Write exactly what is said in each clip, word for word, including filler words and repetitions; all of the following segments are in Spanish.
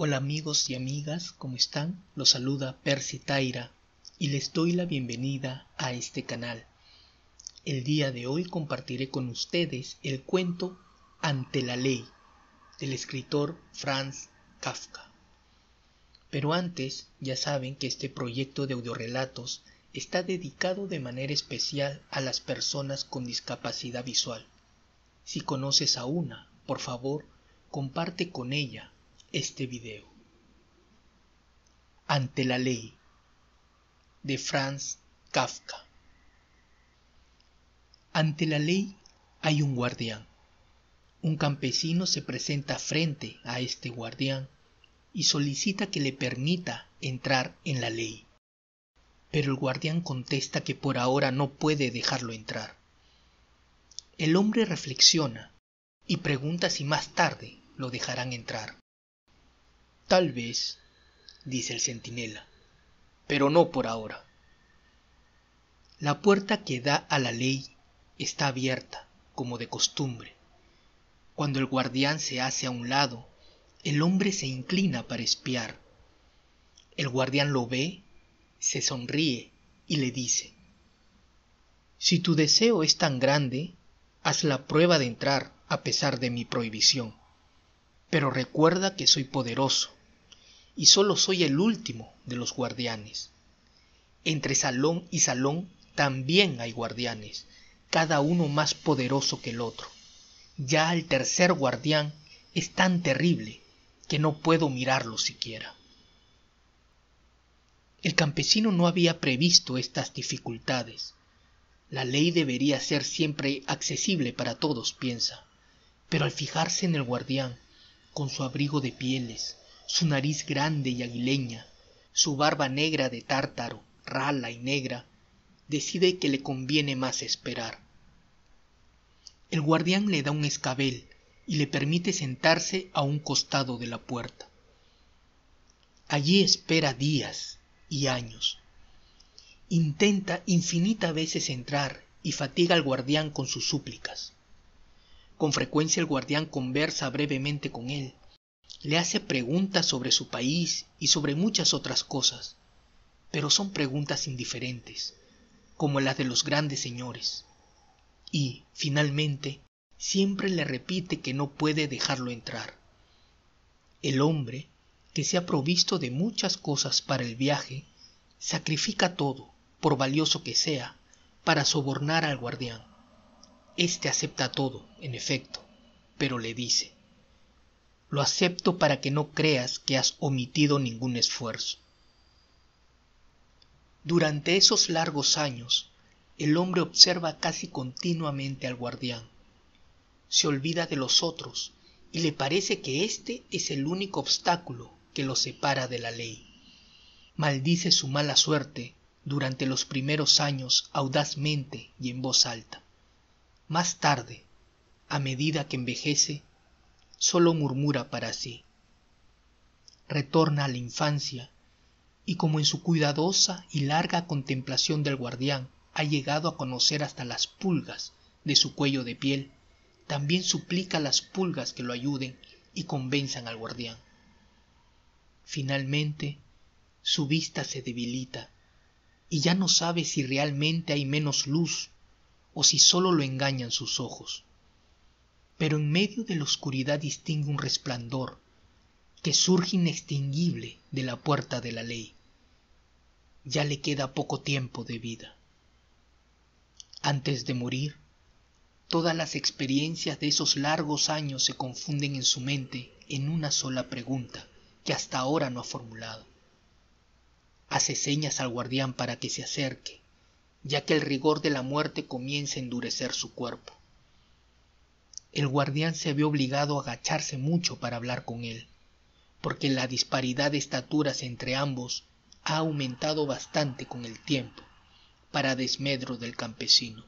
Hola amigos y amigas, ¿cómo están? Los saluda Percy Taira y les doy la bienvenida a este canal. El día de hoy compartiré con ustedes el cuento Ante la ley del escritor Franz Kafka. Pero antes, ya saben que este proyecto de audiorelatos está dedicado de manera especial a las personas con discapacidad visual. Si conoces a una, por favor, comparte con ella este video. Ante la ley de Franz Kafka. Ante la ley hay un guardián. Un campesino se presenta frente a este guardián y solicita que le permita entrar en la ley. Pero el guardián contesta que por ahora no puede dejarlo entrar. El hombre reflexiona y pregunta si más tarde lo dejarán entrar. Tal vez, dice el centinela, pero no por ahora. La puerta que da a la ley está abierta, como de costumbre. Cuando el guardián se hace a un lado, el hombre se inclina para espiar. El guardián lo ve, se sonríe y le dice: si tu deseo es tan grande, haz la prueba de entrar a pesar de mi prohibición. Pero recuerda que soy poderoso y solo soy el último de los guardianes. Entre salón y salón también hay guardianes, cada uno más poderoso que el otro. Ya el tercer guardián es tan terrible que no puedo mirarlo siquiera. El campesino no había previsto estas dificultades. La ley debería ser siempre accesible para todos, piensa, pero al fijarse en el guardián, con su abrigo de pieles, su nariz grande y aguileña, su barba negra de tártaro, rala y negra, decide que le conviene más esperar. El guardián le da un escabel y le permite sentarse a un costado de la puerta. Allí espera días y años. Intenta infinitas veces entrar y fatiga al guardián con sus súplicas. Con frecuencia el guardián conversa brevemente con él, le hace preguntas sobre su país y sobre muchas otras cosas, pero son preguntas indiferentes, como las de los grandes señores. Y, finalmente, siempre le repite que no puede dejarlo entrar. El hombre, que se ha provisto de muchas cosas para el viaje, sacrifica todo, por valioso que sea, para sobornar al guardián. Este acepta todo, en efecto, pero le dice: lo acepto para que no creas que has omitido ningún esfuerzo. Durante esos largos años, el hombre observa casi continuamente al guardián. Se olvida de los otros y le parece que este es el único obstáculo que lo separa de la ley. Maldice su mala suerte durante los primeros años audazmente y en voz alta. Más tarde, a medida que envejece, solo murmura para sí. Retorna a la infancia y, como en su cuidadosa y larga contemplación del guardián ha llegado a conocer hasta las pulgas de su cuello de piel, también suplica a las pulgas que lo ayuden y convenzan al guardián. Finalmente, su vista se debilita y ya no sabe si realmente hay menos luz o si solo lo engañan sus ojos. Pero en medio de la oscuridad distingue un resplandor que surge inextinguible de la puerta de la ley. Ya le queda poco tiempo de vida. Antes de morir, todas las experiencias de esos largos años se confunden en su mente en una sola pregunta que hasta ahora no ha formulado. Hace señas al guardián para que se acerque, ya que el rigor de la muerte comienza a endurecer su cuerpo. El guardián se ve obligado a agacharse mucho para hablar con él, porque la disparidad de estaturas entre ambos ha aumentado bastante con el tiempo, para desmedro del campesino.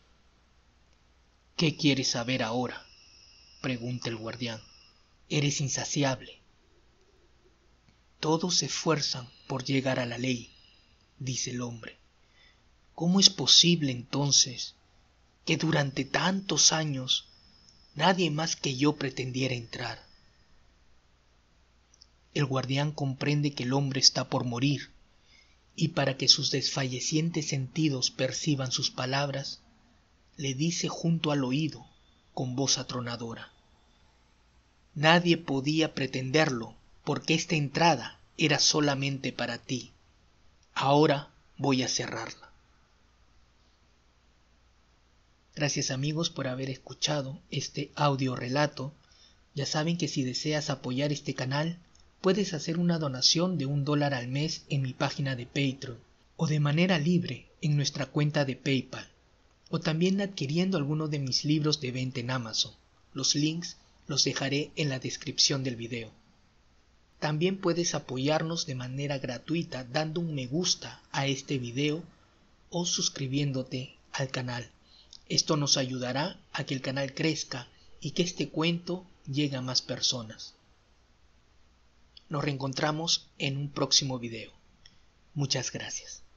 ¿Qué quieres saber ahora?, pregunta el guardián. Eres insaciable. Todos se esfuerzan por llegar a la ley, dice el hombre. ¿Cómo es posible entonces que durante tantos años nadie más que yo pretendiera entrar? el guardián comprende que el hombre está por morir, y para que sus desfallecientes sentidos perciban sus palabras, le dice junto al oído, con voz atronadora: nadie podía pretenderlo, porque esta entrada era solamente para ti. Ahora voy a cerrarla. Gracias amigos por haber escuchado este audio relato. Ya saben que si deseas apoyar este canal, puedes hacer una donación de un dólar al mes en mi página de Patreon, o de manera libre en nuestra cuenta de PayPal, o también adquiriendo alguno de mis libros de venta en Amazon. Los links los dejaré en la descripción del video. También puedes apoyarnos de manera gratuita dando un me gusta a este video o suscribiéndote al canal. Esto nos ayudará a que el canal crezca y que este cuento llegue a más personas. Nos reencontramos en un próximo video. Muchas gracias.